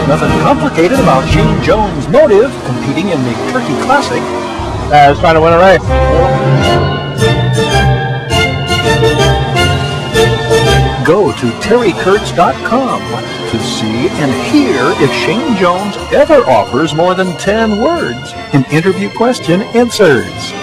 Nothing complicated about Shane Jones' motive competing in the Turkey Classic. I was trying to win a race. Go to terrykurtz.com to see and hear if Shane Jones ever offers more than 10 words in interview question answers.